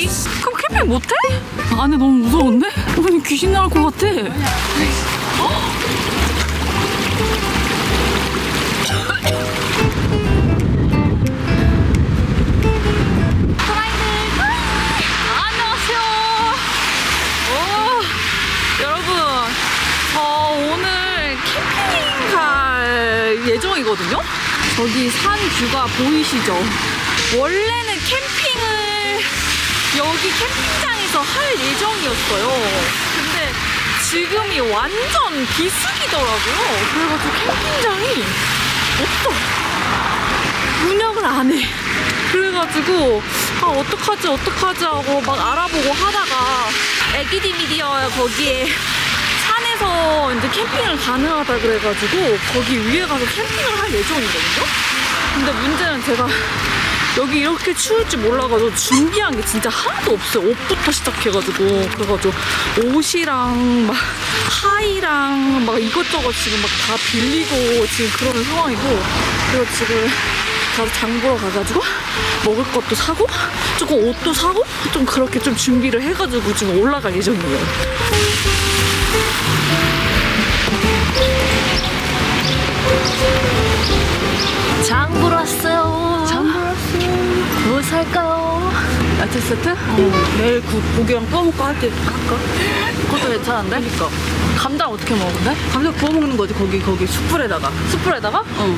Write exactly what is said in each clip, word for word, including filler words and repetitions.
그럼 캠핑 못해? 안에 너무 무서운데? 아니 귀신 나올 것 같아. 예정이거든요? 저기 산 뷰가 보이시죠? 원래는 캠핑을 여기 캠핑장에서 할 예정이었어요. 근데 지금이 완전 비수기더라고요. 그래가지고 캠핑장이 없어. 운영을 안 해. 그래가지고 아 어떡하지 어떡하지 하고 막 알아보고 하다가 애기디 미디어 거기에 산에서 이제 캠핑을 가능하다 그래가지고 거기 위에 가서 캠핑을 할 예정이거든요? 근데 문제는 제가 여기 이렇게 추울 줄 몰라가지고 준비한 게 진짜 하나도 없어요. 옷부터 시작해가지고. 그래가지고 옷이랑 막 하의랑 막 이것저것 지금 막 다 빌리고 지금 그러는 상황이고. 그래서 지금 가서 장 보러 가가지고 먹을 것도 사고 조금 옷도 사고 좀 그렇게 좀 준비를 해가지고 지금 올라갈 예정이에요. 장 보러 왔어요. 장 보러 왔어요. 뭐 살까요? 야채 세트? 어. 내일 그 고기랑 구워 먹고 할 때 할까? 그것도 괜찮은데? 그러니까. 감자 어떻게 먹는데? 감자 구워 먹는 거지. 거기 거기 숯불에다가. 숯불에다가? 어.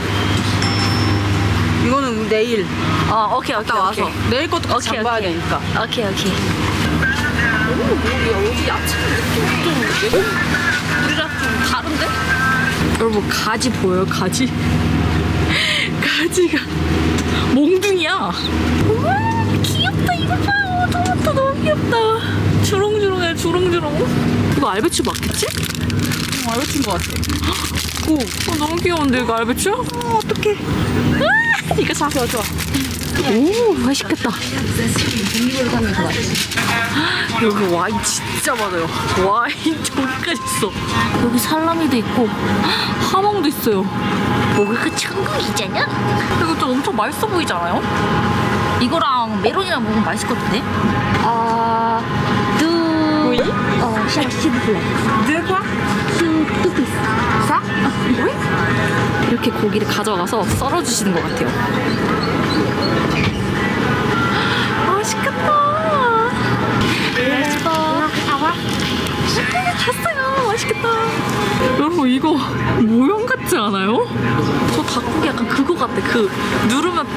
이거는 내일. 아 오케이 오케이 와서. 오케이. 내일 것도 같이 장 봐야 되니까. 오케이 오케이. 오 뭐야 여기 야채 느낌이 좀 우리랑 좀 다른데? 여러분 가지 보여요? 가지? 가지가 몽둥이야. 우와 귀엽다. 이거 봐요. 토마토 너무 귀엽다. 주렁주렁해 주렁주렁. 이거 알배추 맞겠지? 어, 알배추인 것 같아. 오, 어, 너무 귀여운데 이거 알배추? 어, 어떡해. 아, 이거 사. 좋아 좋아. 오 맛있겠다. 종류별로 사는 게 더 맛있어. 여기 와인 진짜 많아요. 와인 저기까지 있어. 여기 살라미도 있고 하몽도 있어요. 먹을 거 천국이잖아? 이거 좀 엄청 맛있어 보이잖아요? 이거랑 메론이랑 먹으면 맛있을 것 같은데? 아... 두... Oui? 어, 샤, 시드플레. De quoi? 두 피스. 싸? Oui? 이렇게 고기를 가져가서 썰어주시는 것 같아요. 맛있겠다. 샀어요. 맛있겠다. 여러분 이거 모형 같지 않아요? 저 닭고기 약간 그거 같아. 그 누르면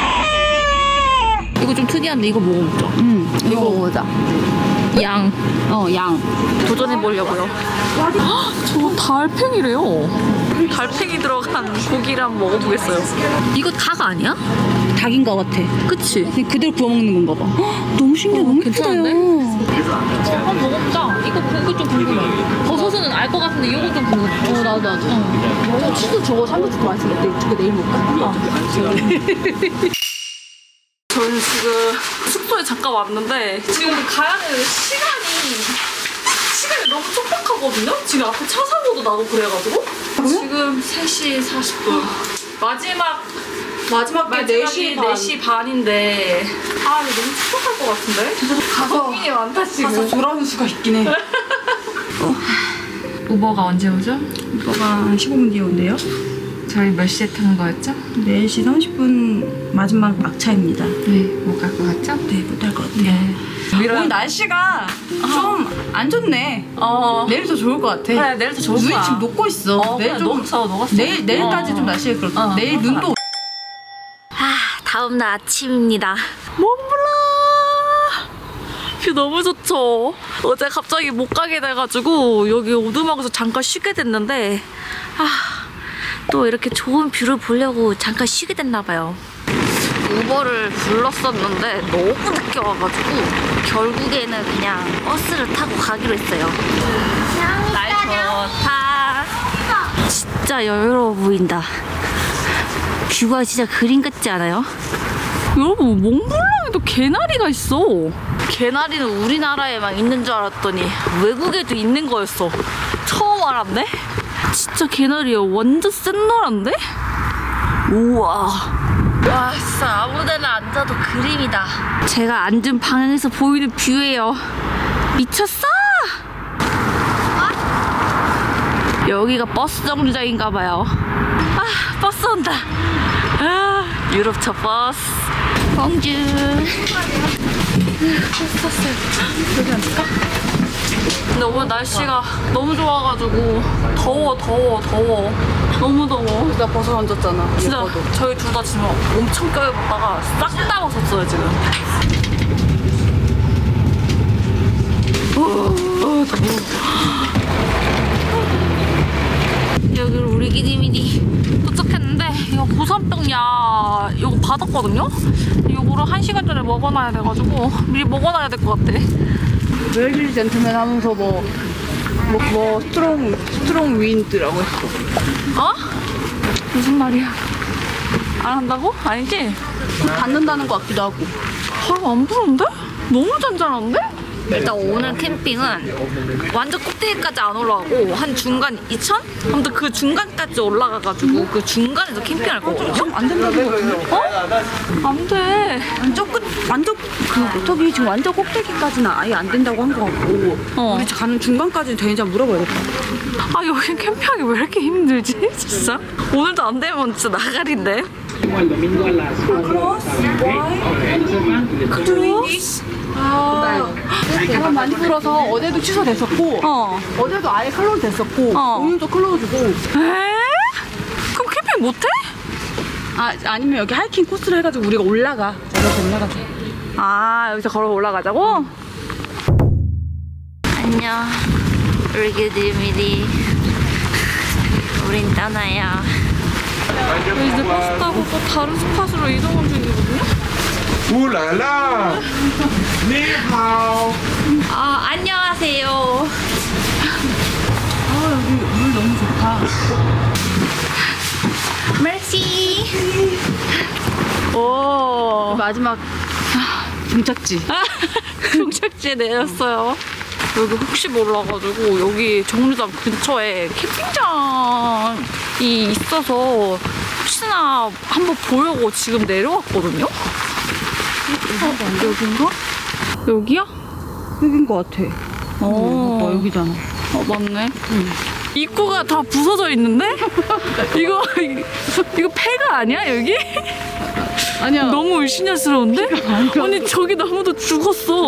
이거 좀 특이한데 이거 먹어보자. 응 이거 먹어보자. 양. 어 양. 도전해보려고요. 저거 달팽이래요. 달팽이 들어간 고기를 한번 먹어보겠어요. 이거 닭 아니야? 닭인 것 같아. 그치? 그대로 구워 먹는 건가 봐. 헉, 너무 신기해. 어, 너무 괜찮은데? 한번 먹어보자. 이거 고기 좀 궁금해. 버섯은 알 것 같은데 이거 좀 궁금해. 어 나도 나도. 어. 치즈 저거 삼겹살 맛있는데 두개 내일 먹을까? 아, 저는 지금 숙소에 잠깐 왔는데 지금 가야 되는 시간이 시간이 너무 촉박하거든요? 지금 앞에 차 사고도 나고 그래가지고 지금 세 시 사십 분 마지막 마지막 게 네 시 네 시 반인데 아 이거 너무 촉박할 것 같은데? 가서 고민이 많다 지금. 가서 돌아오는 수가 있긴 해. 어. 우버가 언제 오죠? 우버가 십오 분 뒤에 온대요. 저희 몇 시에 타는 거였죠? 네 시 삼십 분 마지막 막차입니다. 네, 못 갈 것 같죠? 네, 못 갈 것 같아요. 네. 오늘 날씨가 어. 좀 안 좋네. 어. 내일 더 좋을 것 같아. 그래, 내일 더 좋을 거야. 눈이 지금 녹고 있어. 어, 내일 좀 녹았어, 녹았어. 내일, 내일까지 어. 좀 날씨가 그렇고 어, 내일 녹았어. 눈도. 아, 다음날 아침입니다. 몽블랑! 뷰 너무 좋죠? 어제 갑자기 못 가게 돼가지고 여기 오두막에서 잠깐 쉬게 됐는데 아, 또 이렇게 좋은 뷰를 보려고 잠깐 쉬게 됐나봐요. 우버를 불렀었는데 너무 늦게 와가지고 결국에는 그냥 버스를 타고 가기로 했어요. 날 좋다. 진짜 여유로워 보인다. 뷰가 진짜 그림 같지 않아요? 여러분 몽블랑에도 개나리가 있어. 개나리는 우리나라에만 있는 줄 알았더니 외국에도 있는 거였어. 처음 알았네? 진짜 개나리야. 완전 센 노란데? 우와 와 진짜 아무데나 앉아도 그림이다. 제가 앉은 방향에서 보이는 뷰예요. 미쳤어! 여기가 버스 정류장인가봐요. 아 버스 온다. 아 유럽차 버스. 공주. 버스 탔어요. 여기 앉을까? 근데 오늘 날씨가 너무 좋아가지고 더워 더워 더워 너무 더워. 나 벗어 앉았잖아. 진짜 예뻐도. 저희 둘 다 지금 엄청 껴입었다가 싹 다 벗었어요 지금. 어, 어, 더워. 여기 우리 기디미디 도착했는데 이거 고산병야 이거 받았거든요? 이거를 한 시간 전에 먹어놔야 돼가지고 미리 먹어놔야 될 것 같아. 웰리 젠틀맨 하면서 뭐, 뭐, 뭐, 스트롱, 스트롱 윈드라고 했어. 어? 무슨 말이야? 안 한다고? 아니지? 받는다는 것 같기도 하고. 바로 안 부는데? 너무 잔잔한데? 일단 오늘 캠핑은 완전 꼭대기까지 안 올라가고 한 중간 이천? 아무튼 그 중간까지 올라가가지고 그 중간에서 캠핑할 거거든요? 안 된다는 거 같은데? 어? 안 돼. 완전 끝, 완전, 그, 저기 지금 완전 꼭대기까지는 아예 안 된다고 한 것 같고. 어. 우리 가는 중간까지는 되는지 한번 물어봐야겠다. 아 여기 캠핑하기 왜 이렇게 힘들지? 진짜? 오늘도 안 되면 진짜 나가린데? 크로스? 아, 바람 많이 불어서 어제도 취소됐었고, 어. 어제도 아예 클로즈 됐었고, 어. 오늘도 클로즈고. 에? 그럼 캠핑 못해? 아, 아니면 여기 하이킹 코스를 해가지고 우리가 올라가. 여기서 올라가자. 아 여기서 걸어 올라가자고? 안녕 우리 기디미디 우린 떠나요. 이제 버스 타고 또 다른 스팟으로 이동한 중이거든요? 우랄라! 니하오! 아 안녕하세요. 아, 여기 물 너무 좋다. 메시. 오 마지막 종착지. 종착지에 내렸어요. 여기 혹시 몰라가지고 여기 정류장 근처에 캠핑장이 있어서 혹시나 한번 보려고 지금 내려왔거든요? 어, 여긴가? 여기야? 여긴 것 같아. 어, 어, 여기잖아. 어 맞네. 응. 입구가 다 부서져 있는데? 이거 이거 폐가 아니야 여기? 아니야. 너무 의심스러운데? 아니 저기 나무도 죽었어.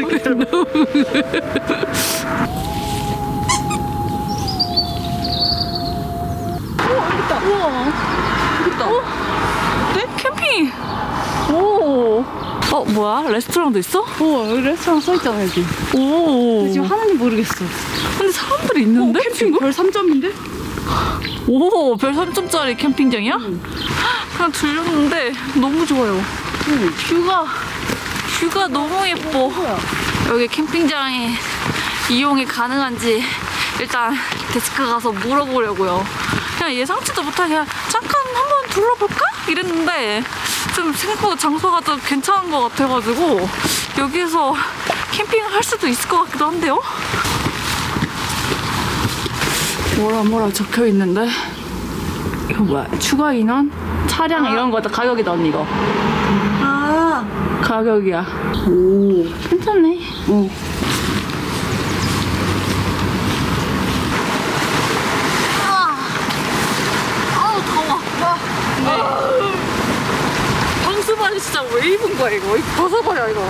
우와. 여기다. 어? 네? 캠핑. 오. 어 뭐야? 레스토랑도 있어? 어, 여기 레스토랑 써있잖아, 여기. 오. 근데 지금 하는지 모르겠어. 근데 사람들이 있는데? 어, 캠핑 지금? 별 삼 점인데? 오, 별 삼 점짜리 캠핑장이야? 응. 그냥 들렸는데 너무 좋아요. 응. 뷰가 뷰가 너무 예뻐. 뭐야? 여기 캠핑장에 이용이 가능한지 일단 데스크 가서 물어보려고요. 그냥 예상치도 못하게 그냥 잠깐 한번 둘러볼까? 이랬는데 좀 생각보다 장소가 좀 괜찮은 것 같아가지고 여기에서 캠핑을 할 수도 있을 것 같기도 한데요? 뭐라 뭐라 적혀 있는데 이거 뭐야? 추가 인원? 차량 이런 거다 가격이다 언니 이거. 아. 가격이야. 오. 괜찮네. 어. 아우 더워. 네. 방수바지 진짜 왜 입은 거야 이거? 이거 벗어버려 이거.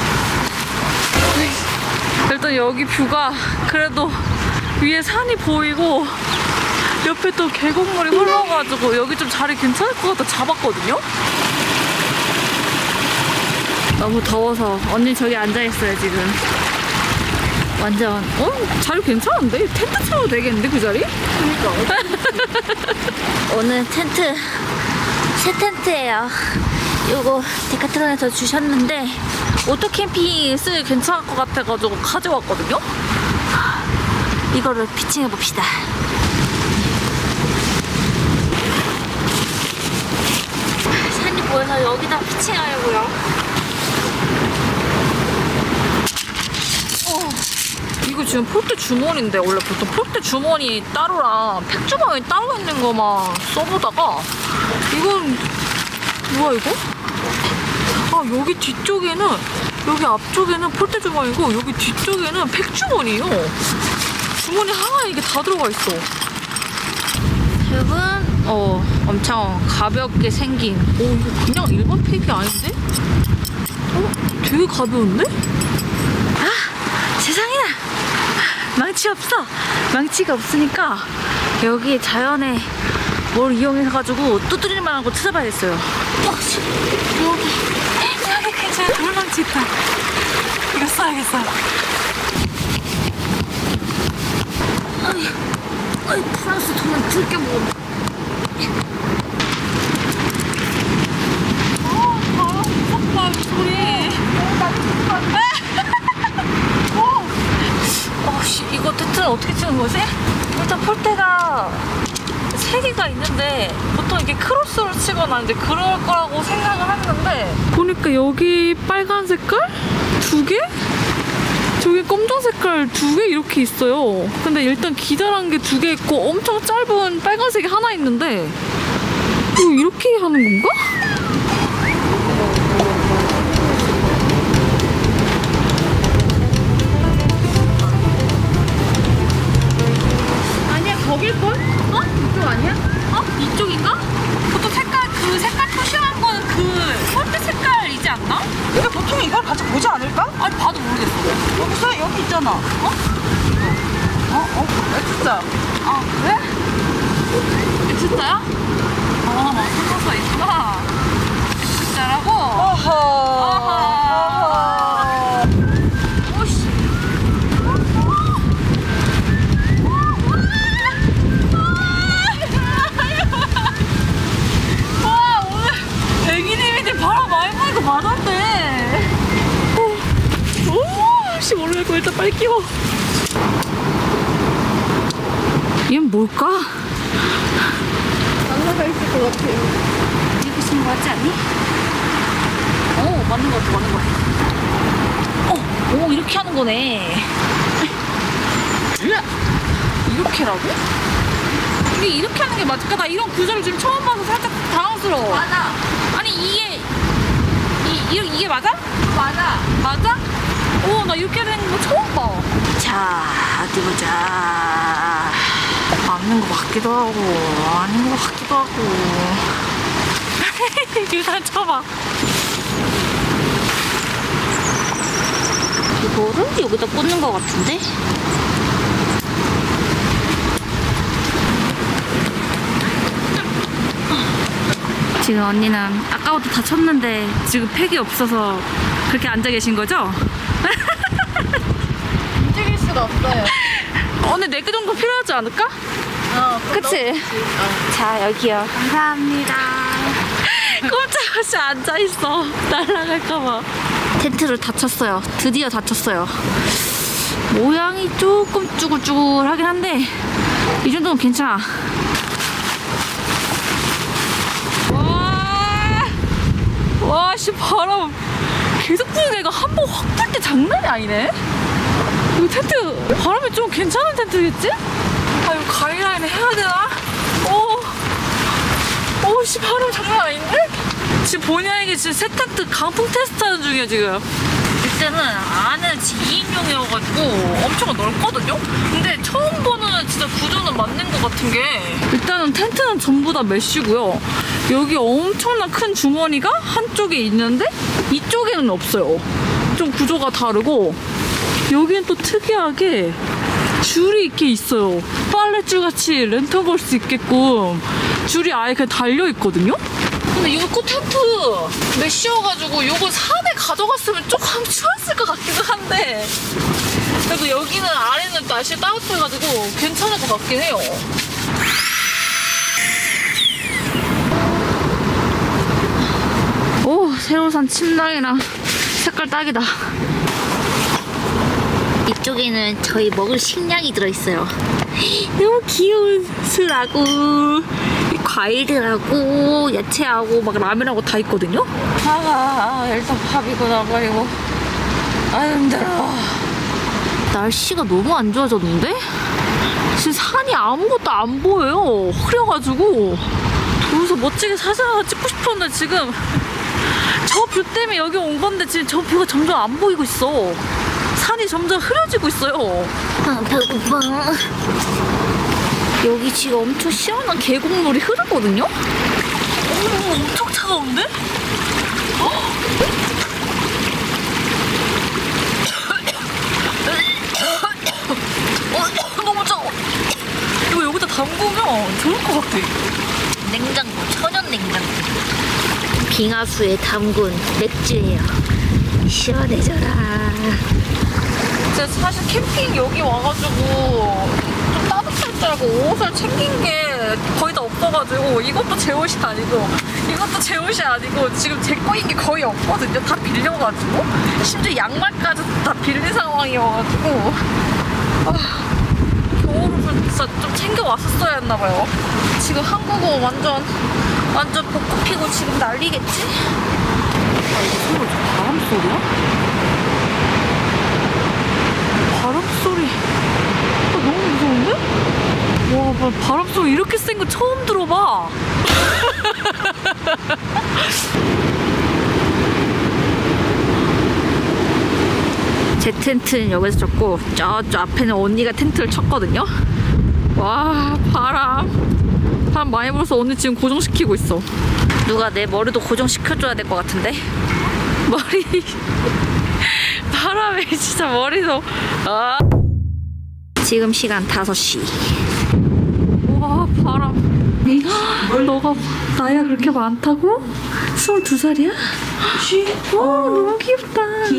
일단 여기 뷰가 그래도 위에 산이 보이고 옆에 또 계곡물이 흘러가지고 여기 좀 자리 괜찮을 것 같아 잡았거든요? 너무 더워서 언니 저기 앉아있어요 지금. 완전 어? 자리 괜찮은데? 텐트 쳐도 되겠는데 그 자리? 그러니까 오늘 텐트 새 텐트예요. 요거 데카트론에서 주셨는데 오토 캠핑 쓰기 괜찮을 것 같아가지고 가져왔거든요? 이거를 피칭해봅시다. 산이 보여서 여기다 피칭하려고요. 어, 이거 지금 폴대 주머니인데 원래 보통 폴대 주머니 따로랑 팩 주머니 따로 있는 거만 써보다가 이건 뭐야 이거? 아 여기 뒤쪽에는 여기 앞쪽에는 폴대 주머니고 여기 뒤쪽에는 팩 주머니요. 주머니 하나에 이게 다 들어가 있어. 팩은 어 엄청 가볍게 생긴. 오 이거 그냥 일반 팩이 아닌데? 어 되게 가벼운데? 아 세상에나 망치 없어. 망치가 없으니까 여기 자연에 뭘 이용해가지고 두드릴 만한 거 찾아봐야겠어요. 어, 여기 여기 괜찮아. 돌망치 있다. 이거 써야겠어. 아니, 아니 프랑스 돈은 들게 뭐. 아, 바람 무섭다 이 소리. 어씨 이거 텐트는 어떻게 치는 거지? 일단 폴대가 세 개가 있는데 보통 이렇게 크로스로 치거나 이제 그럴 거라고 생각을 했는데 보니까 여기 빨간 색깔 두 개? 저기 검정 색깔 두 개 이렇게 있어요. 근데 일단 기다란 게 두 개 있고 엄청 짧은 빨간색이 하나 있는데 이거 이렇게 하는 건가? 아니야, 거길걸? 어? 이쪽 아니야? 어? 이쪽인가? 보통 색깔 그 색깔 표시한 거는 그 폴대 색깔이지 않나? 우리가 보통 이걸 같이 보지 않을까? 아니 봐도 모르겠어. 여기서 여기 있잖아. 어? 어? 어? X자. 아 그래? X자야? 어 써서 있구나. X자라고? 어허. 아하. 오씨. 와 오늘 백이님이 바람 많이 부니까 맞았네. 오씨 모르겠고 일단 빨리 끼워. 얘는 뭘까? 장사가 있을 것 같아. 이거 쓰는 거 같지 않니? 어 맞는 거 같아 맞는 거 같아. 어, 오 이렇게 하는 거네. 이렇게라고? 이게 이렇게 하는 게 맞을까? 나 이런 구조를 지금 처음 봐서 살짝 당황스러워. 맞아. 아니 이게 이, 이 이게 맞아? 맞아. 맞아? 오 나 이렇게 되는 거 처음 봐. 자 어디 보자. 맞는 거 같기도 하고 아닌 거 같기도 하고. 일단 쳐봐. 이거를 여기다 꽂는 거 같은데? 지금 언니는 아까부터 다 쳤는데 지금 팩이 없어서 그렇게 앉아 계신 거죠? 움직일 수가 없어요. 언니 네 개 정도 필요하지 않을까? 어, 그치? 자 여기요. 감사합니다. 꼼짝없이 앉아있어. 날아갈까봐. 텐트를 다 쳤어요. 드디어 다 쳤어요. 모양이 조금 쭈글쭈글하긴 한데 이 정도면 괜찮아. 와, 와, 씨 바람 계속 부는 애가 한 번 확 불 때 장난이 아니네. 이거 텐트 바람이 좀 괜찮은 텐트겠지? 아 이거 가이라인 해야 되나? 오, 오, 씨 바람 장난 아닌데? 지금 본의 아니게 지금 새 텐트 강풍 테스트하는 중이야 지금. 이때는 안은 지금 이 인용이어가지고 엄청 넓거든요? 근데 처음 보는 진짜 구조는 맞는 것 같은 게 일단은 텐트는 전부 다 메쉬고요. 여기 엄청난 큰 주머니가 한쪽에 있는데 이쪽에는 없어요. 좀 구조가 다르고 여기는 또 특이하게 줄이 이렇게 있어요. 빨래줄 같이 랜턴 걸 수 있게끔 줄이 아예 그냥 달려있거든요? 근데 이거 텐트 메쉬여가지고 이거 산에 가져갔으면 조금 추웠을 것 같기도 한데 그래도 여기는 아래는 날씨 따뜻해가지고 괜찮을 것 같긴 해요. 오 새로 산 침낭이랑 색깔 딱이다. 이쪽에는 저희 먹을 식량이 들어있어요. 너무 귀여운 술하고 과일들하고 야채하고 막 라면하고 다 있거든요. 아 일단 밥이고 나가리고 아유 힘들어. 날씨가 너무 안 좋아졌는데? 지금 산이 아무것도 안 보여요. 흐려가지고. 그래서 더 멋지게 사진 하나 찍고 싶었는데 지금 저 뷰 때문에 여기 온 건데 지금 저 뷰가 점점 안 보이고 있어. 산이 점점 흐려지고 있어요. 아, 배고파. 여기 지금 엄청 시원한 계곡물이 흐르거든요? 오, 엄청 차가운데? 어? 어, 너무 차가워. 이거 여기다 담그면 좋을 것 같아. 냉장고, 천연 냉장고. 빙하수에 담근 맥주예요. 시원해져라. 제가 사실 캠핑 여기 와가지고 좀 따뜻할 줄 알고 옷을 챙긴 게 거의 다 없어가지고 이것도 제 옷이 아니고 이것도 제 옷이 아니고 지금 제 거인 게 거의 없거든요. 다 빌려가지고 심지어 양말까지 다 빌린 상황이어가지고 아, 겨울옷을 진짜 좀 챙겨 왔었어야 했나봐요. 지금 한국어 완전 완전 벚꽃 피고 지금 난리겠지? 아, 이거 소리 저 바람 소리야? 바람 소리. 아, 너무 무서운데? 와, 뭐 바람 소리 이렇게 센 거 처음 들어봐. 제 텐트는 여기서 쳤고 저쪽 앞에는 언니가 텐트를 쳤거든요. 와, 바람. 바람 많이 불어서 언니 지금 고정시키고 있어. 누가 내 머리도 고정시켜줘야 될 것 같은데? 머리 바람에 진짜 머리도 아. 지금 시간 다섯 시. 와, 바람. 너가 나이가 그렇게 많다고? 스물두 살이야? 와, 너무 귀엽다.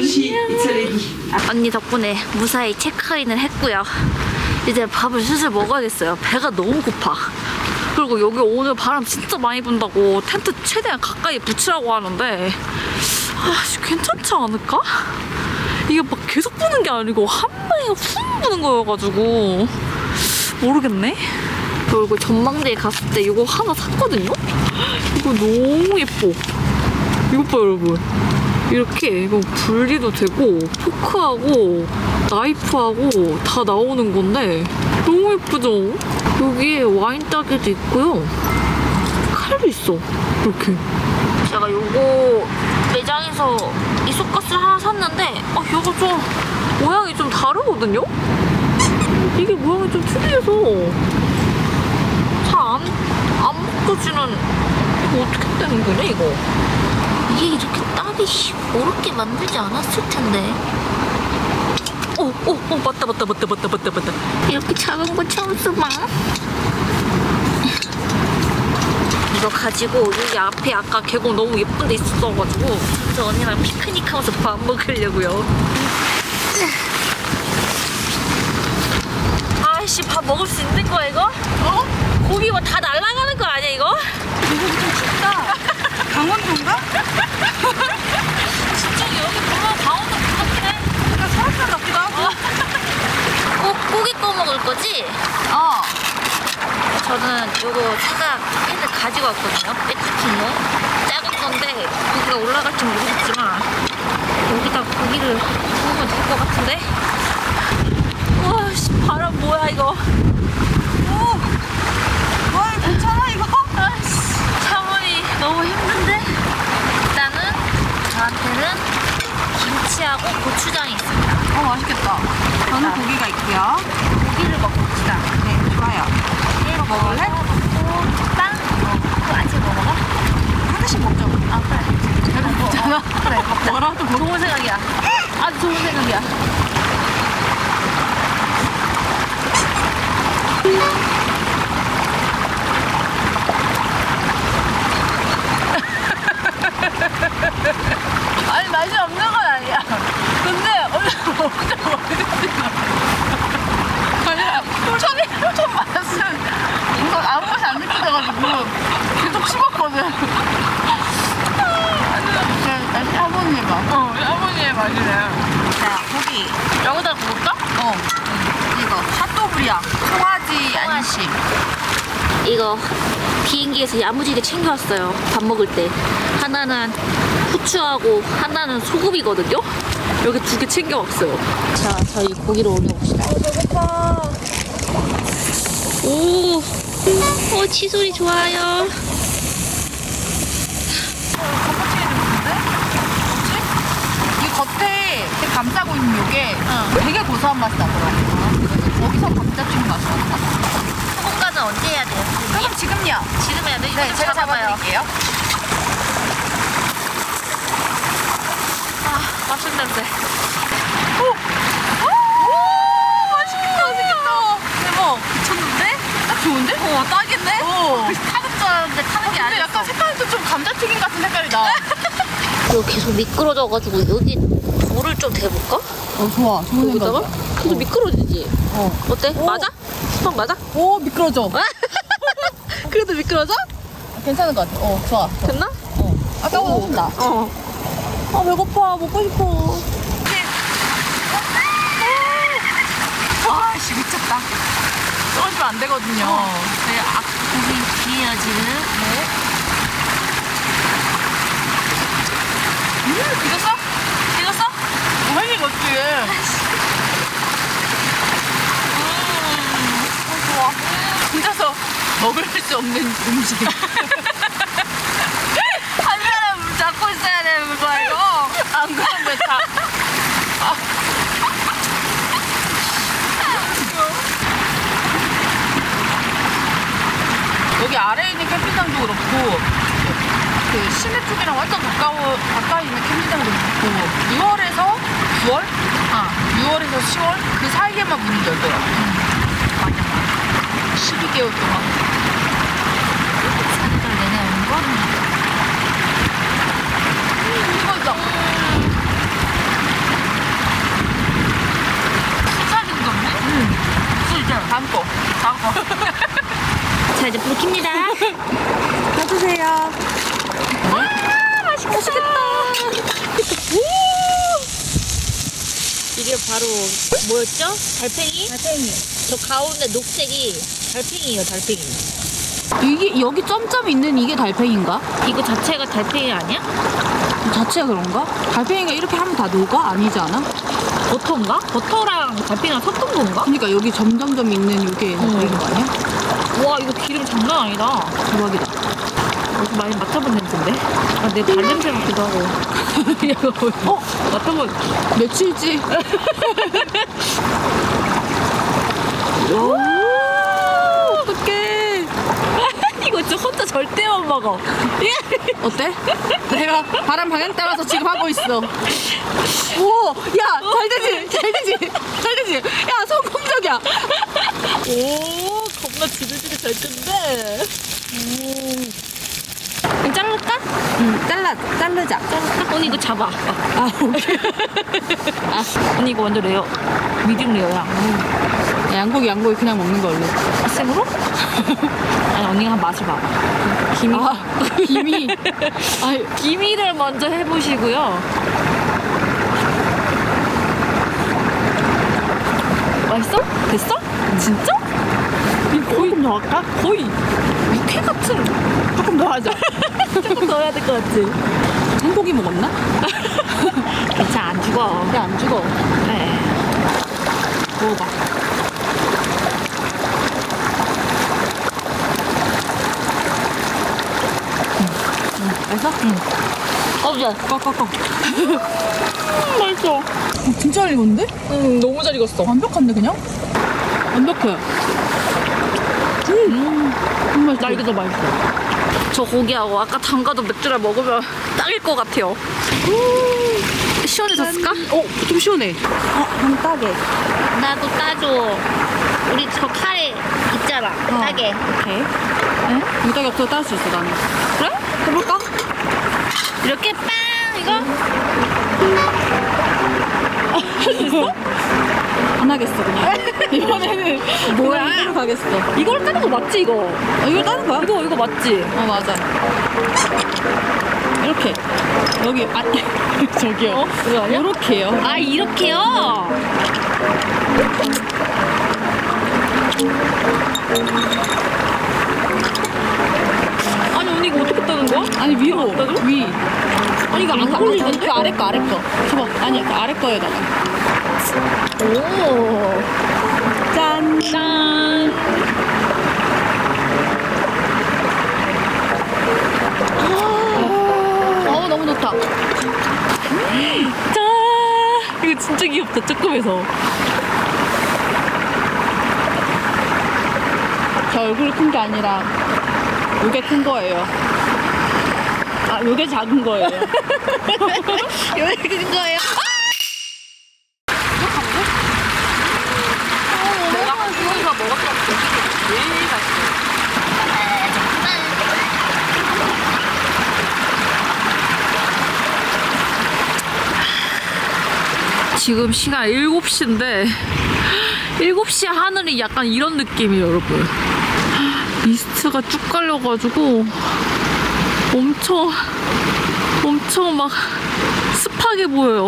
언니 덕분에 무사히 체크인을 했고요. 이제 밥을 슬슬 먹어야겠어요. 배가 너무 고파. 그리고 여기 오늘 바람 진짜 많이 분다고 텐트 최대한 가까이 붙이라고 하는데 아, 괜찮지 않을까? 이게 막 계속 부는 게 아니고 한 방에 훅 부는 거여가지고 모르겠네. 그리고 전망대에 갔을 때 이거 하나 샀거든요? 이거 너무 예뻐. 이것 봐 여러분. 이렇게 이거 분리도 되고 포크하고 나이프하고 다 나오는 건데 너무 예쁘죠? 여기에 와인 따개도 있고요. 칼도 있어. 이렇게. 제가 요거 매장에서 이 속가스를 하나 샀는데 아, 이거 좀 모양이 좀 다르거든요? 이게 모양이 좀 특이해서 잘 안, 안 먹어지는. 이거 어떻게 되는 거냐 이거? 이게 이렇게 따기 어렵게 만들지 않았을 텐데. 오, 오, 오, 맞다, 맞다, 맞다, 맞다, 맞다, 맞다. 이렇게 작은 거 처음 써봐. 이거 가지고 여기 앞에 아까 계곡 너무 예쁜 데 있었어가지고 저 언니랑 피크닉 하면서 밥 먹으려고요. 아이씨, 밥 먹을 수 있는 거야 이거? 어? 고기 뭐 다 날아가는 거 아니야 이거? 이거 좀 춥다. 강원도인가? 진짜 여기 보면 강원도 같긴 해. 그러니까 사람들 같기도 하고. 꼭 고기 구워 먹을 거지? 어. 저는 요거 사각 팬을 가지고 왔거든요. 백스핀으로 작은 건데 고기가 올라갈지 모르겠지만 여기다 고기를 구우면 될 것 같은데. 우와, 씨, 바람 뭐야 이거. 오. 와, 괜찮아 이거? 아씨, 차원이 너무 힘든데. 일단은 저한테는 김치하고 고추장이 있습니다. 어, 맛있겠다. 저는 고기가 있고요. 고기를 먹읍시다. 네, 좋아요. 이거 먹을래? 먹고 빵? 어. 그거 아직 뭐 먹어? 하나씩 먹자. 아, 그래. 잘 먹잖아. 그래, 먹자. 뭐라도 먹어. 좋은 생각이야. 아주 좋은 생각이야. 아니, 맛이 없는 건 아니야. 근데 원래 먹자 먹겠지. 아니야, 처음에 첫 맛은 이거 아무 맛이 안 느껴져가지고 계속 씹었거든. 다시 할머니 해봐. 어, 할머니의 맛이네. 자, 고기. 여기다 구울까? 어, 이거 핫도그리야. 송아지 안심. 이거 비행기에서 야무지게 챙겨왔어요. 밥 먹을 때. 하나는 후추하고 하나는 소금이거든요. 여기 두 개 챙겨왔어요. 자, 저희 고기를 올려봅시다. 어, 배고파. 오, 오, 치소리 좋아요. 이게 감싸고 있는 요게 되게 고소한 맛이 나더라고요. 그래서 거기서 감자튀김 맛이 났다. 소금간은 언제 해야 돼요? 그럼 지금요. 지금 해야 돼? 이거 네, 좀 제가 잡아봐요. 잡아드릴게요. 아, 맛있는 냄새. 맛있겠다, 맛있겠다. 대박. 미쳤는데? 딱 좋은데? 어, 딱인데? 어. 타는 줄 알았는데 타는 게 근데 아니었어. 약간 색깔도 좀 감자튀김 같은 색깔이다. 이거 계속 미끄러져가지고 여기 물을 좀 대볼까? 어, 좋아. 좋은 여기다가? 생각이야. 계속 미끄러지지? 어. 어때? 오. 맞아? 수박 맞아? 오, 미끄러져. 그래도 미끄러져? 괜찮은 것 같아. 어, 좋아. 됐나? 어. 아까보다 훨씬 나. 어. 아, 배고파. 먹고 싶어. 아, 씨, 미쳤다. 떨어지면 안 되거든요. 네, 아, 고기 뒤에요 지금. 네. 음, 익었어? 익었어? 뭐 할 리가 없지. 음, 어, 좋아. 혼자서 먹을 수 없는 음식. 한 사람 잡고 있어야 되는 거야, 이거. 안 그러면 다. 여기 아래에 있는 캠핑장도 그렇고 그 시내 쪽이랑 완전 가까워, 가까이 있는 캠핑장도 그렇고 유월에서 구월? 아, 유월에서 시월? 그 사이에만 문이 열더라고. 맞아, 맞아. 십이 개월 동안. 사 개월 내내 오는 거? 음, 이거 있다. 수사진 건데? 응. 술 있잖아. 다음 거. 다음 거. 자, 이제 불 킵니다. 놔주세요. 아, 맛있겠다. 맛있겠다. 이게 바로 뭐였죠? 달팽이? 달팽이. 저 가운데 녹색이 달팽이에요, 달팽이. 이게 여기 점점 있는 이게 달팽이인가? 이거 자체가 달팽이 아니야? 자체가 그런가? 달팽이가 이렇게 하면 다 녹아? 아니지 않아? 버터인가? 버터랑 달팽이랑 섞은 건가? 그러니까 여기 점점점 있는 이게 달팽이인 거 아니야? 와, 이거 기름 장난 아니다. 대박이다. 어디서 많이 맡아본 냄새인데? 아, 내 발 냄새 같기도 하고. 어? 맡아본. 며칠지? 오! 어떡해. 이거 진짜 혼자 절대 못 먹어. 어때? 내가 바람 방향 따라서 지금 하고 있어. 오! 야! 잘 되지? 잘 되지? 잘 되지? 야! 성공적이야! 오, 겁나 지글지글 잘 뜬데. 오. 이거 자를까? 응, 잘라, 자르자. 자를까? 언니 이거 잡아. 아, 오케이. 아, 언니 이거 완전 레어. 미디움 레어야. 야, 양고기, 양고기 그냥 먹는 걸로. 생으로? 아니, 언니가 한 맛을 봐봐. 김이. 아, 김이. 아, 김이를 먼저 해보시고요. 맛있어? 됐어? 진짜? 이거 거의 더 할까? 거의 육회 같은. 조금 더 하자. 조금 더 해야 될 것 같지? 한고기 먹었나? 괜찮아, 안 죽어. 야, 안 죽어. 네. 먹어봐. 맛있어? 응. 어제. 꺼꺼꺼. 맛있어. 진짜 잘 익었는데? 응, 너무 잘 익었어. 완벽한데, 그냥? 완벽해. 음. 정말 나 이게 더 맛있어. 저 고기하고 아까 담가도 맥주를 먹으면 딱일 것 같아요. 시원해졌을까? 어, 좀 시원해. 어, 한 따게. 나도 따줘. 우리 저 카레 있잖아. 따게. 오케이. 네? 무닭이 없어도 따를 수 있어, 나는. 그래? 해볼까? 이렇게 빵! 이거? 할 수 있어? 안 하겠어, 그냥. 이번에는 뭐야? 그냥 이대로 가겠어. 이걸 따는 거 맞지, 이거? 어, 이걸 따는 거야? 이거, 이거 맞지? 어, 맞아. 이렇게. 여기, 아, 저기요. 어? 그거 아니야? 이렇게요. 아, 이렇게요? 아니, 언니 이거 어떻게 따는 거야? 아니, 위로. 안 따져? 위. 아니, 이거 안 아, 걸리는데? 그 아래 거, 아래 거. 줘봐. 아니, 그 아래 거에다가. 오. 짠. 짠. 어, 너무 좋다. 짠. 이거 진짜 귀엽다, 조금해서. 저 얼굴이 큰 게 아니라 요게 큰 거예요. 아, 요게 작은 거예요. 요게 큰 거예요. 내가 한국에서 먹었던 고기가 제일 맛있어. 지금 시간 일곱 시인데 일곱 시에 하늘이 약간 이런 느낌이에요, 여러분. 미스트가 쭉 깔려가지고 엄청 엄청 막 습하게 보여요.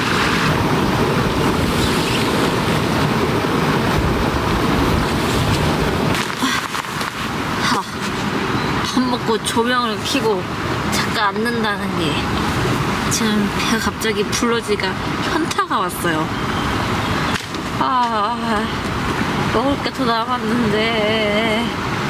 밥 먹고 조명을 켜고 잠깐 앉는다는 게 지금 배가 갑자기 불러지가 현타가 왔어요. 아, 먹을 게 더 남았는데.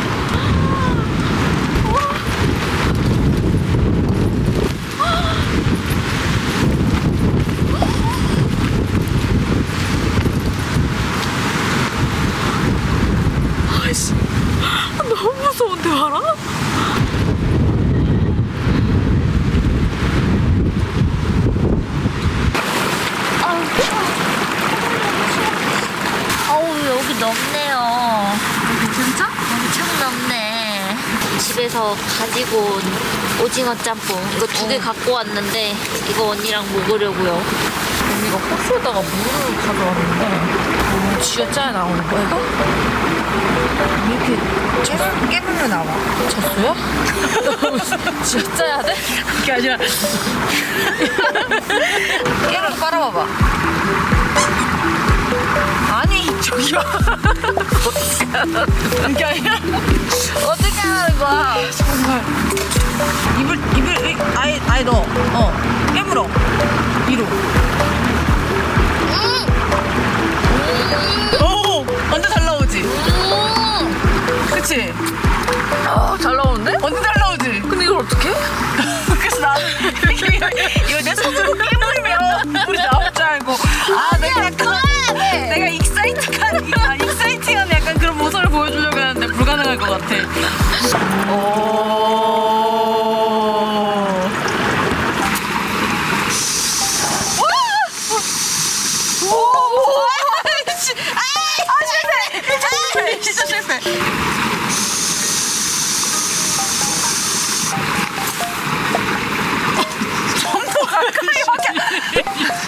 아이씨, 너무 무서운데 알아? 어우, 여기 넓네요. 괜찮죠? 여기 참 넓네. 집에서 가지고 온 오징어 짬뽕. 이거 두 개 갖고 왔는데 이거 언니랑 먹으려고요. 언니가 호수에다가 물을 가져왔는데 너무 쥐어짜야 나오는 거야, 이거? 이렇게 깨물, 깨물로 나와. 졌어요? 쥐어짜야 돼? 그게 아니라 깨물로 빨아봐봐. 아니, 저기요. 그게 아니라 어떻게 하는 거야? 정말. 입을, 입을, 아예, 아예 넣어. 어. 깨물어. 위로. 오! 완전 잘 나오지? 그치? 아, 잘 나오는데? 완전 잘 나오지? 근데 이걸 어떡해? 그래서 나는 이게, 이거 내 손으로 깨물면 물이 나올 줄 알고 아 내가 약간 내가 익사이팅한 아, 익사이팅한 약간 그런 모습을 보여주려고 했는데 불가능할 것 같아. 오. 진짜 실패. 전부 가까이 오게.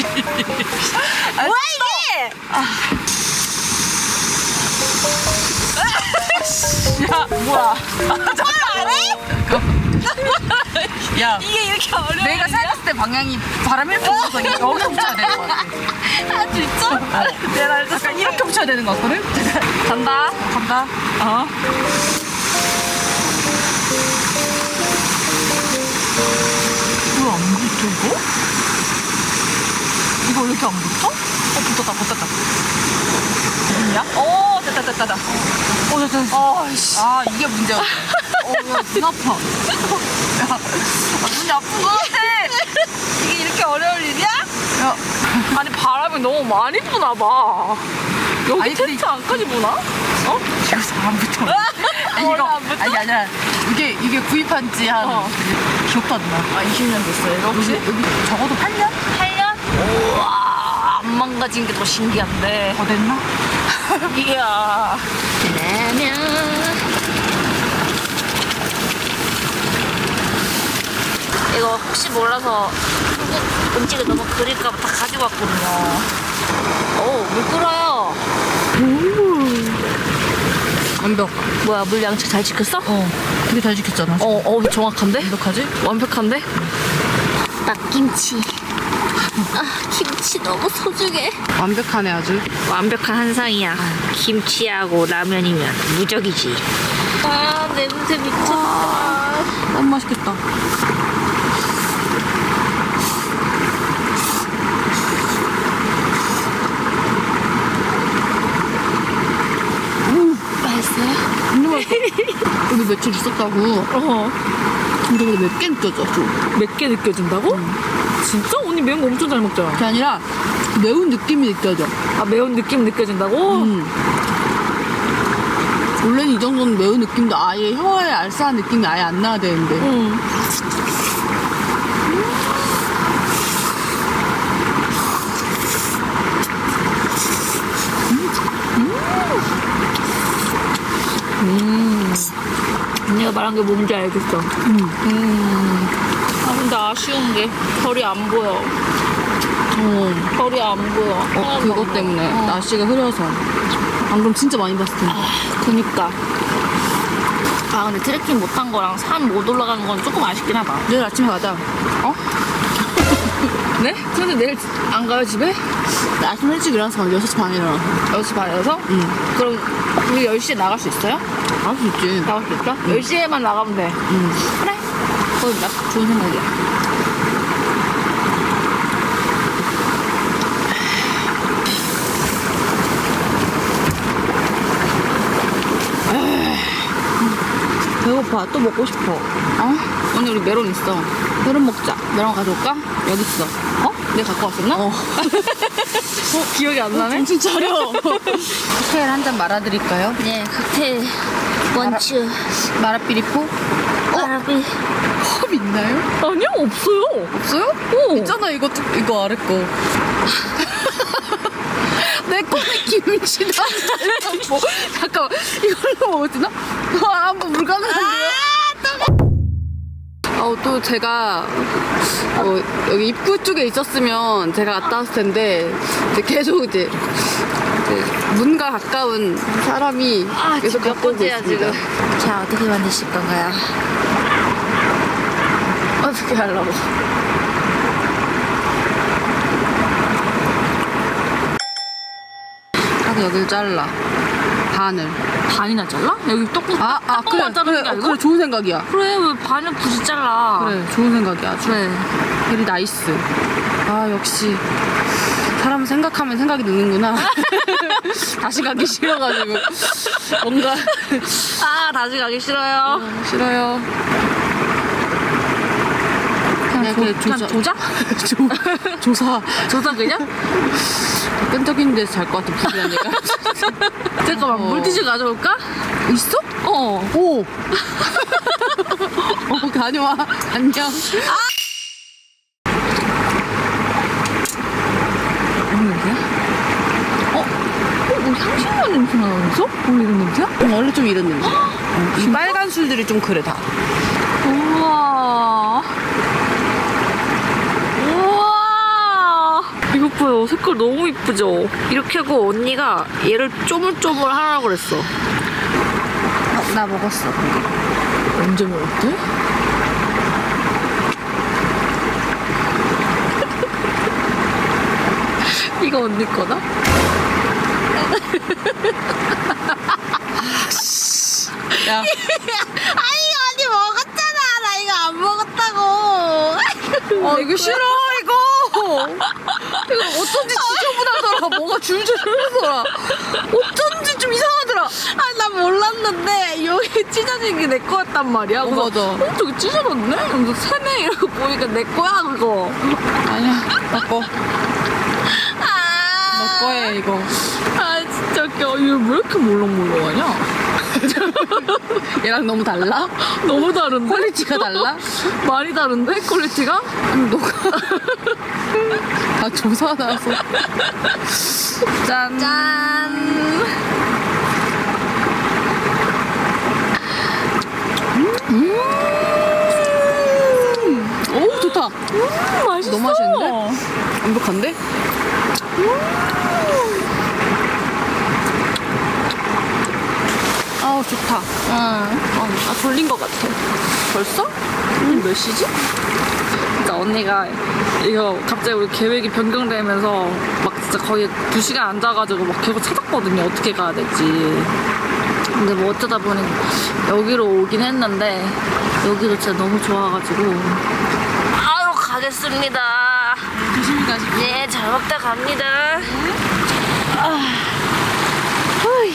뭐야 이게? 야 뭐야? 정말 안 해? 야 이게 이렇게 어려워. 내가 생각했을 때 방향이 바람 이렇게 불어서 여기 붙여야 되는 것 같아. 아 진짜? 내가 약간 이렇게 붙여야 되는 것 같거든? 간다. 간다. 어. 왜 안 붙어 이거? 이거 왜 이렇게 안 붙어? 어 붙었다 붙었다. 됐냐? 오 됐다 됐다 됐다. 오 됐다 됐다. 아이씨. 아 이게 문제야. 어눈 아파. 야 아, 눈이 아픈 거 같아. 이게 이렇게 어려울 일이야? 야. 아니, 바람이 너무 많이 부나 봐. 여기 아니, 텐트 안까지 부나? 어? 이거 잘 안 붙어. 아니 원래 이거 안 붙어? 아니 아니야. 이게 이게 구입한 지 한 어. 기억도 안 나. 아, 이십 년 됐어요, 이거 혹시? 여기, 여기 적어도 팔 년? 팔 년? 우와, 안 망가진 게 더 신기한데. 더 됐나? 이야. 라면. 이거 혹시 몰라서 한국 음식을 너무 그릴까 봐 다 가지고 왔거든요. 오, 물 끓어요. 완벽. 뭐야, 물 양치 잘 지켰어? 어. 되게 잘 지켰잖아. 어, 어, 정확한데? 완벽하지? 완벽한데? 낙김치. 아, 김치 너무 소중해. 완벽하네 아주. 완벽한 한상이야. 김치하고 라면이면 무적이지. 아, 냄새 미쳤다. 너무 맛있겠다. 맛있어요? 여기 며칠 있었다고. 어. 근데 근데 맵게 느껴져 좀. 맵게 느껴진다고? 진짜? 언니 매운 거 엄청 잘 먹잖아. 그게 아니라 매운 느낌이 느껴져. 아, 매운 느낌 느껴진다고? 음. 원래는 이 정도는 매운 느낌도 아예 혀에 알싸한 느낌이 아예 안 나야 되는데. 응. 음. 언니가 말한 게 뭔지 알겠어. 음. 음. 아, 근데 아쉬운 게 별이 안 보여. 어, 별이 안 보여. 어 그것 때문에 어. 날씨가 흐려서. 안 그럼 진짜 많이 봤을 텐데. 그니까. 아, 근데 트레킹 못한 거랑 산 못 올라간 건 조금 아쉽긴 하다. 내일 아침에 가자. 어? 네? 근데 내일 안 가요, 집에? 나 아침 일찍 일어나서 한 여섯 시 반에 일어나. 여섯 시 반에서? 응. 그럼 우리 열 시에 나갈 수 있어요? 나갈 수 있지. 나갈 수 있어? 열 시에만 나가면 돼. 응. 그래. 그거 나 좋은 생각이야. 배고파. 또 먹고 싶어. 어? 오늘 우리 메론 있어. 메론 먹자. 메론 가져올까? 여기 있어. 어? 내가 갖고 왔었나? 어. 어, 기억이 안 나네? 정신 차려. 칵테일 한 잔 말아드릴까요? 네, 칵테일 원추 마라삐리포? 아라비. 컵 있나요? 아니요, 없어요. 없어요? 어. 있잖아, 이거, 이거 아래 거. 내 거는 김치다. 뭐, 잠깐만, 이걸로 먹어도 되나? 와, 한번 물 가능한데요? 어, 또 제가 어, 여기 입구 쪽에 있었으면 제가 갔다 왔을 텐데 이제 계속 이제, 이제 문과 가까운 사람이 아, 계속 지금 몇 갖고 오고 번째야, 있습니다. 지금. 자, 어떻게 만드실 건가요? 어떻게 하려고? 딱 여길 잘라. 반을. 반이나 잘라? 여기 떡국 아, 아, 그래, 떡국만 자르는 그래, 게 아니고? 그래, 좋은 생각이야. 그래, 왜 반을 굳이 잘라? 그래, 좋은 생각이야. 아주. 그래. 베리 나이스. 아, 역시. 사람 생각하면 생각이 느는구나. 다시 가기 싫어가지고. 뭔가. 아, 다시 가기 싫어요. 싫어요. 그냥, 조, 그냥 그냥 조자? 조, 조사. 조자 그냥? 끈적이는 데서 잘 것 같아, 불이란 얘가. 잠깐만, 어. 물티슈 가져올까? 있어? 어. 오! 어, 다녀와. 안녕. 무슨 냄새야? 어? 어? 뭐 향신료 냄새 나면서? 원래 이런 냄새야? 음, 원래 좀 이런 냄새. 어, 이 빨간 술들이 좀 그래, 다. 우와. 우와. 이거 봐요. 색깔 너무 이쁘죠? 이렇게 하고 언니가 얘를 쪼물쪼물 하라고 그랬어. 어, 나 먹었어. 언제 먹었대? 이거 언니 거다? 야. 아니, 언니 먹었잖아. 나 이거 안 먹었다고. 아, 이거 싫어, 이거. 이거 어쩐지 지저분하더라. 뭐가 줄줄 흐르더라. 어쩐지 좀 이상하더라. 아, 나 몰랐는데 여기 찢어진 게 내 거였단 말이야. 어, 그래서 맞아. 어, 저기 찢어졌네? 그래서 새네 이러고 보니까 내 거야 그거. 아니야, 너 거. 아. 너 거에 이거. 아 진짜 웃겨. 이거 왜 이렇게 몰랑몰랑하냐? 얘랑 너무 달라? 너무 다른데? 퀄리티가 달라? 많이 다른데? 퀄리티가? 그럼 너가 다 조사 나서. 짠. 짠. 음. 오, 좋다. 음, 맛있어. 너무 맛있는데? 완벽한데? 아우, 좋다. 응. 어, 아 졸린 것 같아. 벌써? 음, 몇 시지? 진짜 언니가 이거 갑자기 우리 계획이 변경되면서 막 진짜 거의 두 시간 앉아가지고 막 계속 찾았거든요. 어떻게 가야 될지. 근데 뭐 어쩌다 보니 여기로 오긴 했는데 여기도 진짜 너무 좋아가지고 바로 가겠습니다. 조심히 가시고. 네, 잘 먹다 갑니다. 아. 후이.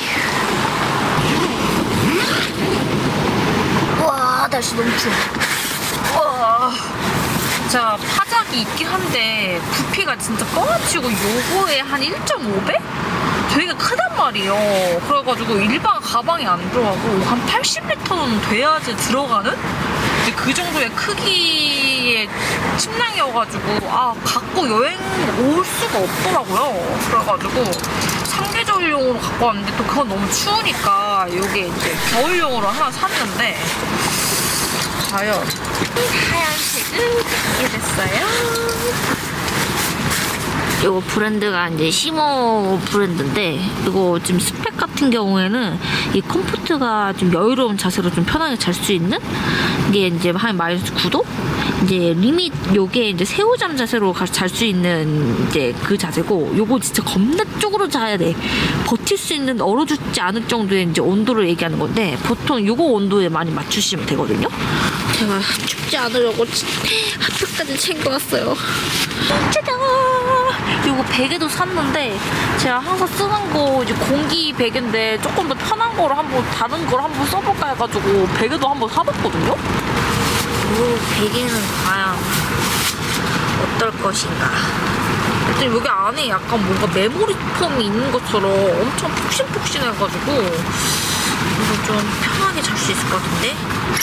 와, 날씨 너무 추워. 와. 자, 파자기 가격이 있긴 한데 부피가 진짜 뻥치고 요거에 한 일 점 오 배? 되게 크단 말이에요. 그래가지고 일반 가방에 안 들어가고 한 팔십 리터는 돼야지 들어가는? 근데 그 정도의 크기의 침낭이어가지고 아 갖고 여행 올 수가 없더라고요. 그래가지고 상계절용으로 갖고 왔는데 또 그건 너무 추우니까 이게 이제 겨울용으로 하나 샀는데 과연 하얀색을 갖게 됐어요. 이거 브랜드가 이제 시모 브랜드인데 이거 지금 스펙 같은 경우에는 이 컴포트가 좀 여유로운 자세로 좀 편하게 잘 수 있는 이게 이제 한 마이너스 구 도 이제 리밋 요게 이제 새우잠 자세로 잘 수 있는 이제 그 자세고 요거 진짜 겁나 쪽으로 자야 돼. 버틸 수 있는 얼어 죽지 않을 정도의 이제 온도를 얘기하는 건데 보통 요거 온도에 많이 맞추시면 되거든요. 제가 춥지 않으려고 핫팩까지 챙겨왔어요. 짜잔! 요거 베개도 샀는데 제가 항상 쓰는 거 이제 공기 베개인데 조금 더 편한 거를 한번 다른 걸 한번 써볼까 해가지고 베개도 한번 사봤거든요. 요 베개는 과연 어떨 것인가. 일단 여기 안에 약간 뭔가 메모리 폼이 있는 것처럼 엄청 푹신푹신해가지고 이거 좀 편하게 잘 수 있을 것 같은데.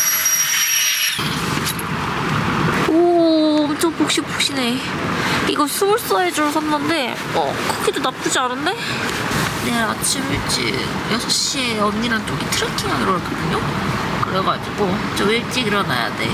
오 엄청 푹신푹신해. 이거 스몰 사이즈로 샀는데 어 크기도 나쁘지 않은데? 내일 아침 일찍 여섯 시에 언니랑 저기 트레킹하기로 했거든요? 그래가지고 좀 일찍 일어나야 돼.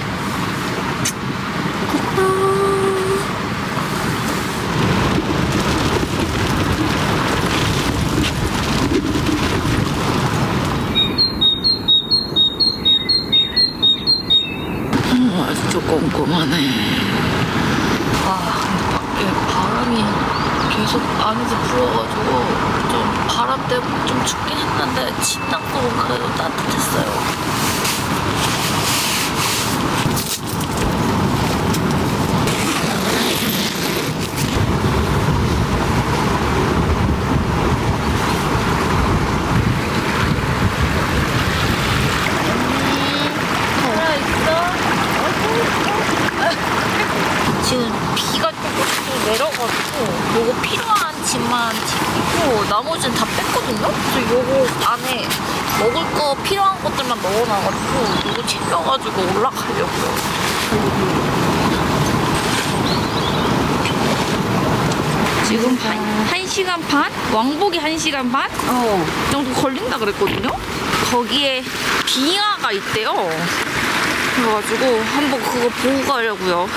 음, 아주 좀 꼼꼼하네. 아, 밖에 바람이 계속 안에서 불어가지고 좀 바람 때문에 좀 춥긴 했는데 침낭도 그래도 따뜻했어요. 지금 비가 조금씩 내려가지고 요거 필요한 짐만 챙기고 나머지는 다 뺐거든요? 그래서 요거 안에 먹을 거 필요한 것들만 넣어놔가지고 요거 챙겨가지고 올라가려고요. 지금 한, 한 시간 반? 왕복이 한 시간 반? 어. 정도 걸린다 그랬거든요? 거기에 빙하가 있대요. 그래가지고 한번 그거 보고 가려고요.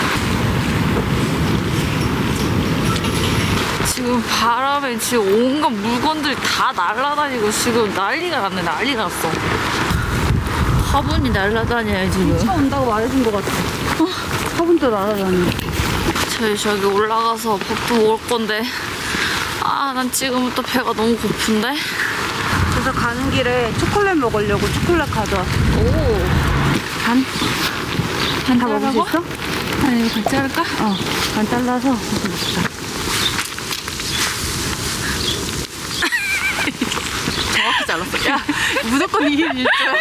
지금 바람에 지금 온갖 물건들이 다 날아다니고 지금 난리가 났네. 난리가 났어. 화분이 날아다녀요 지금. 차 온다고 말해준 것 같아. 어, 화분도 날아다니. 저희 저기 올라가서 밥도 먹을 건데 아 난 지금부터 배가 너무 고픈데. 그래서 가는 길에 초콜릿 먹으려고 초콜릿 가져왔어. 오. 반? 반 다 먹을 수 자르라고? 있어? 아니 이거 같이 할까? 어, 반 잘라서 먹자. 정확히 잘랐어. 야, 무조건 이게 일조야.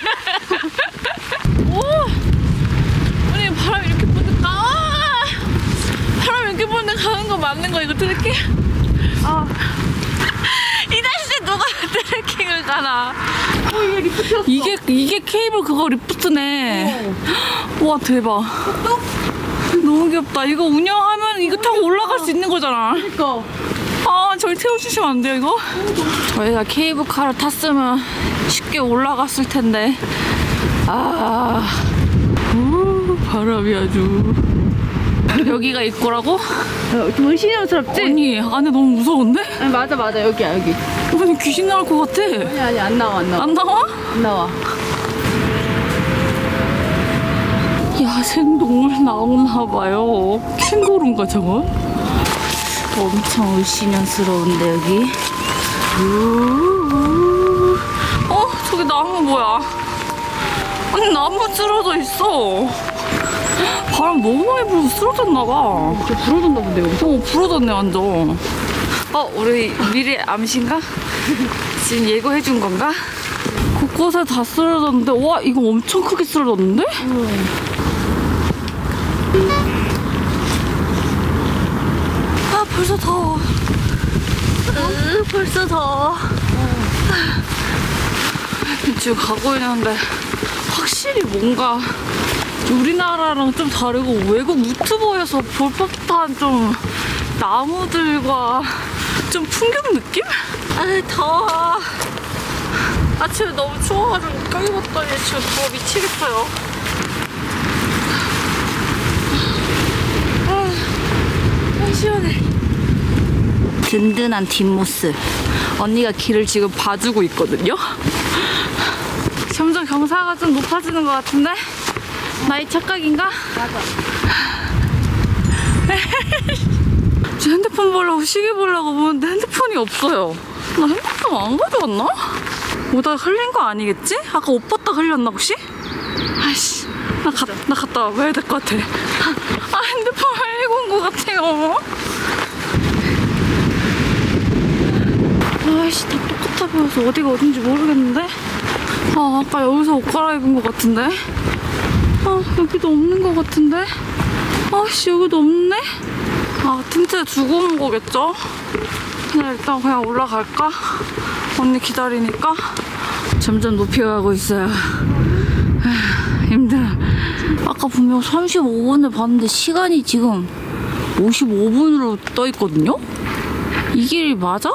오! 우리 바람 이렇게 부니까 아! 바람 이렇게 부는데 가는 거 맞는 거 이거 트래킹? 아, 이 날씨에 누가 트래킹을 가나? 어, 이게 리프트였어. 이게 이게 케이블 그거 리프트네. 와 대박. 너무 귀엽다. 이거 운영하면 이거 타고 올라갈 수 있는 거잖아. 그니까. 아 저희 태워주시면 안 돼요 이거? 저희가 케이블카를 탔으면 쉽게 올라갔을 텐데 아 우, 바람이 아주. 여기가 입구라고? 어, 좀 의심스럽지? 아니 안에 너무 무서운데? 아니, 맞아, 맞아. 여기야, 여기. 이번엔 귀신 나올 것 같아. 아니, 아니, 안 나와, 안 나와. 안 나와? 안 나와. 야생동물 나오나 봐요. 캥거루인가 저거? 엄청 의심스러운데 여기. 우우. 어 저기 나무 뭐야? 아니 나무 쓰러져 있어. 바람 너무 많이 불어서 쓰러졌나봐. 진짜 부러졌나 본데, 여기서? 어 부러졌네 완전. 어 우리 미래 암신가? 지금 예고해준 건가? 곳곳에 다 쓰러졌는데 와 이거 엄청 크게 쓰러졌는데? 응. 벌써 더워. 으, 벌써 더워. 지금 가고 있는데 확실히 뭔가 우리나라랑 좀 다르고 외국 유튜버에서 볼 법한 좀 나무들과 좀 풍경 느낌? 아, 더워. 아침에 너무 추워가지고 껴 입었더니 지금 더워 미치겠어요. 아, 시원해. 든든한 뒷모습. 언니가 길을 지금 봐주고 있거든요. 점점 경사가 좀 높아지는 것 같은데? 나의 착각인가? 맞아. 저 핸드폰 보려고 시계 보려고 보는데 핸드폰이 없어요. 나 핸드폰 안 가져왔나? 오다가 흘린 거 아니겠지? 아까 옷 벗다 흘렸나 혹시? 아이씨, 나, 가, 나 갔다 와봐야 될 것 같아. 아, 핸드폰 흘리고 온 것 같아요. 아이씨, 다 똑같아 보여서 어디가 어딘지 모르겠는데? 아, 아까 여기서 옷 갈아입은 것 같은데? 아, 여기도 없는 것 같은데? 아씨, 여기도 없네? 아, 텐트에 두고 온 거겠죠? 그냥 일단 그냥 올라갈까? 언니 기다리니까 점점 높이 가고 있어요. 에휴, 힘들어. 아까 분명 삼십오 분을 봤는데 시간이 지금 오십오 분으로 떠 있거든요? 이 길이 맞아?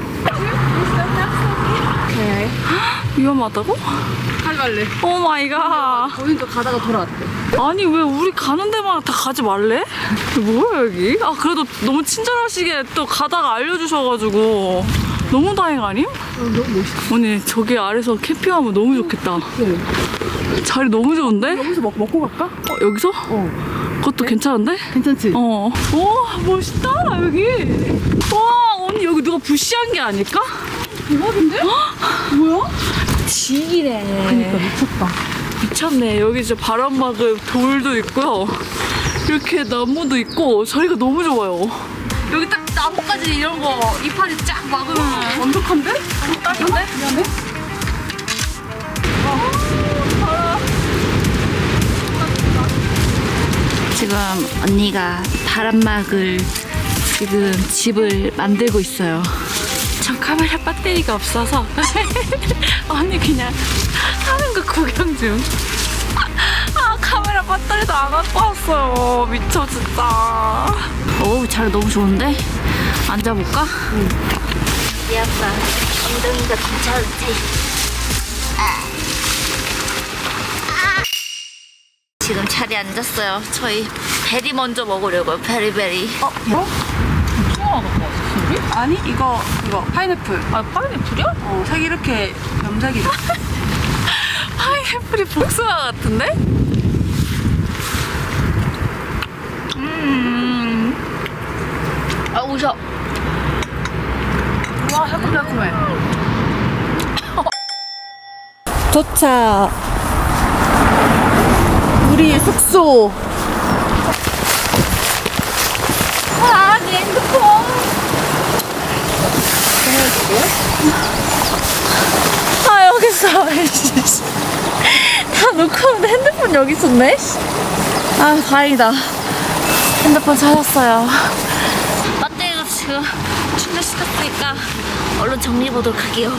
오케이. 위험하다고? 갈갈래. 오 마이 갓. 거기도 가다가 돌아왔대. 아니 왜 우리 가는 데만 다 가지 말래? 뭐야 여기? 아 그래도 너무 친절하시게 또 가다가 알려주셔가지고 너무 다행 아님? 어, 너무 멋있어. 언니 저기 아래서 캠핑하면 너무 좋겠다. 네. 자리 너무 좋은데? 여기서 먹, 먹고 갈까? 어, 여기서? 어. 그것도 괜찮은데? 괜찮지? 어. 와 멋있다 여기. 와 언니 여기 누가 부시한 게 아닐까? 대박인데? 뭐야? 지기네. 그니까 미쳤다. 미쳤네. 여기 진짜 바람 막을 돌도 있고요. 이렇게 나무도 있고 자리가 너무 좋아요. 여기 딱 나무까지 이런 거 이파리 쫙 막으면 완벽한데? 딱인데? 미안해. 지금 언니가 바람막을 지금 집을 만들고 있어요. 전 카메라 배터리가 없어서 언니 그냥 하는 거 구경 중. 아 카메라 배터리도 안 갖고 왔어요. 미쳐 진짜. 오 자리 너무 좋은데? 앉아볼까? 응. 미안다. 엉덩이가 괜찮지? 아. 아. 지금 자리에 앉았어요. 저희 베리 먼저 먹으려고요. 베리베리. 어? 뭐? 수영아 갖고 왔었어 우리? 아니 이거 이거 파인애플. 아 파인애플이야? 어 색이 이렇게 염색이 돼. 파인애플이 복숭아 같은데? 음. 아 오셔. 와 새콤달콤해. 도착. 우리의 숙소. 아, 내 핸드폰. 아, 여기 있어. 다 놓고 오는데 핸드폰 여기 있었네? 아, 다행이다. 핸드폰 찾았어요. 배터리도 지금 충전시켰으니까 얼른 정리해 보도록 할게요.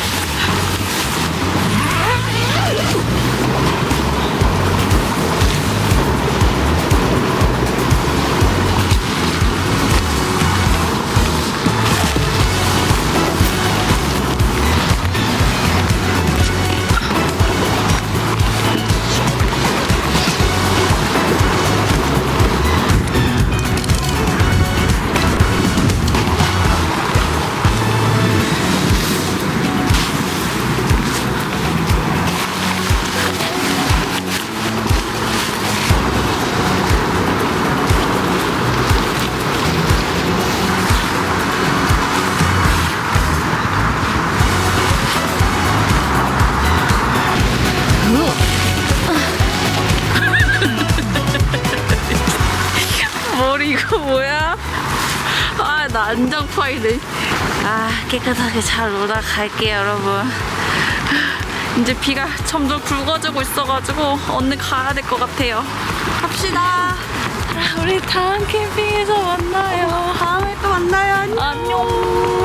머리 이거 뭐야? 아, 나 안장파이네. 아, 깨끗하게 잘 놀다 갈게요, 여러분. 이제 비가 점점 굵어지고 있어가지고 언니 가야 될 것 같아요. 갑시다. 우리 다음 캠핑에서 만나요. 다음에 또 만나요. 안녕. 안녕.